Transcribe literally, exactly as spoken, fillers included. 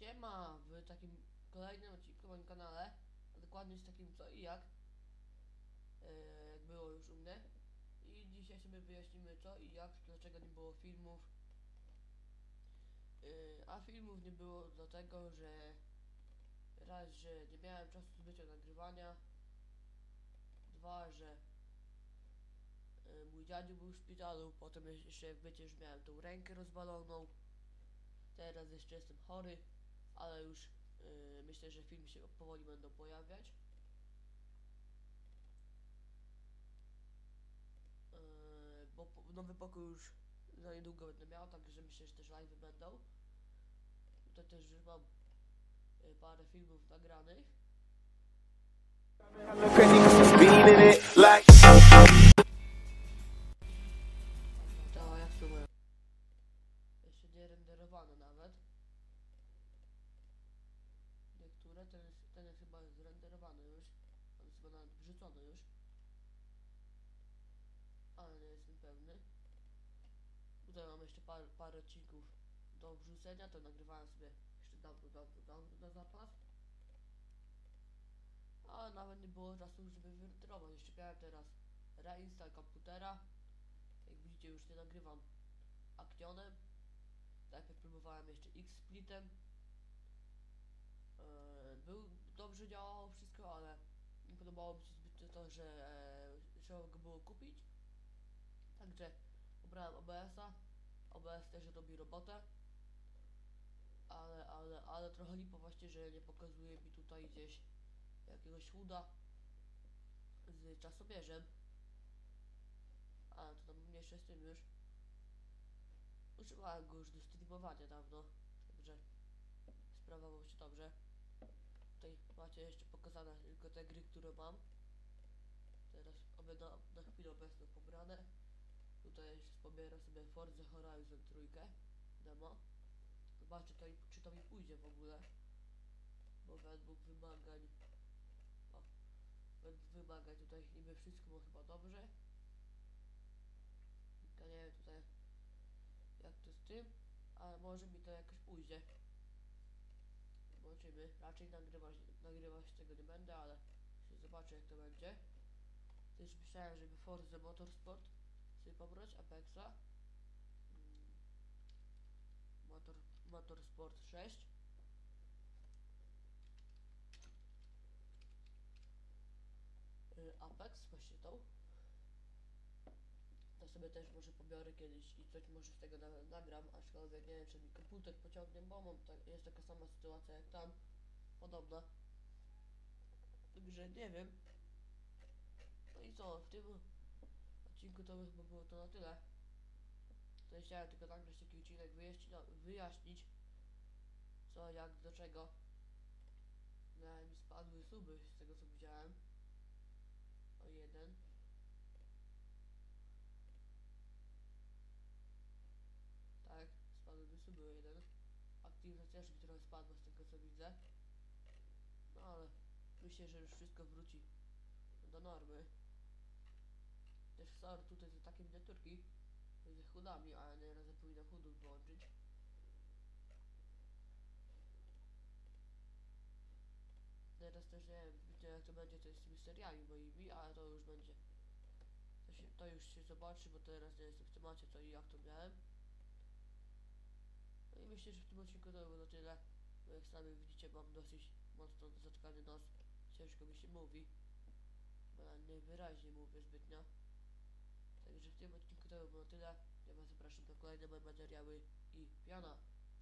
Siema, w takim kolejnym odcinku na moim kanale, a dokładnie z takim co i jak, e, jak było już u mnie. I dzisiaj sobie wyjaśnimy co i jak, dlaczego nie było filmów. E, a filmów nie było dlatego, że raz, że nie miałem czasu zbycia nagrywania, dwa, że e, mój dziadziu był w szpitalu, potem jeszcze jak wiecie, już miałem tą rękę rozwaloną, teraz jeszcze jestem chory, ale już Yy, myślę, że filmy się powoli będą pojawiać. Yy, bo po, nowy pokój już za niedługo będę miał, także myślę, że też live będą. Tutaj też już mam yy, parę filmów nagranych. To jak to mają? Jeszcze nie renderowane nawet. Niektóre, ten jest, ten jest chyba zrenderowany już. On jest chyba nawet wrzucony już. Ale nie jestem pewny. Tutaj mam jeszcze parę, parę odcinków do wrzucenia, to nagrywałem sobie jeszcze dawno, dawno, dawno na zapas. A nawet nie było czasu, żeby wyrenderować. Jeszcze miałem teraz reinstall komputera. Jak widzicie, już nie nagrywam Actionem. Najpierw próbowałem jeszcze X-Splitem. Yy, był, dobrze działało wszystko, ale nie podobało mi się zbyt to, że e, trzeba go było kupić. Także pobrałem O B S a. O B S też robi robotę. Ale, ale, ale trochę lipo właśnie, że nie pokazuje mi tutaj gdzieś jakiegoś chuda z czasobierzem. Ale to tam mniejsze z tym już. Używałem go już do streamowania dawno, także sprawował się dobrze. Tutaj macie jeszcze pokazane tylko te gry, które mam. Teraz oby na, na chwilę obecną pobrane. Tutaj pobieram sobie Forza Horizon trzy demo. Zobaczę to, czy to mi pójdzie w ogóle. Bo według wymagań o, według wymagań tutaj niby wszystko było chyba dobrze. Ja nie wiem tutaj jak to z tym, ale może mi to jakoś pójdzie. Zobaczymy. Raczej nagrywać, nagrywać tego nie będę, ale zobaczę jak to będzie. Też myślałem, żeby Forza Motorsport sobie pobrać, Apexa. Hmm. Motor, Motorsport sześć. Yy, Apex, właśnie tą. To sobie też może pobiorę kiedyś i coś może z tego na, nagram, aczkolwiek nie wiem, czy mi komputer pociągnie, bo mam ta, jest taka sama sytuacja jak tam, podobna. Także nie wiem. No i co, w tym odcinku to by chyba było to na tyle. To chciałem tylko nagrać taki odcinek, wyjaśnić, no, wyjaśnić co, jak, do czego. No, mi spadły suby z tego co widziałem. O jeden. Tak, spadły mi suby o jeden. Aktywność też mi trochę spadła z tego co widzę. No ale myślę, że już wszystko wróci do normy. Też sorry tutaj za takie miniaturki z chudami, ale nie razy powinno chudów włączyć. Teraz też nie wiem, widzę jak to będzie to z tymi seriami moimi, ale to już będzie. To, się, to już się zobaczy, bo teraz nie jestem w temacie co i jak to miałem. No i myślę, że w tym odcinku to było na tyle. Bo jak sami widzicie, mam dosyć mocno zatkany nos. Ciężko mi się mówi. Bo ja niewyraźnie mówię zbytnio. Także w tym odcinku to było na tyle. Ja was zapraszam na kolejne moje materiały i piana.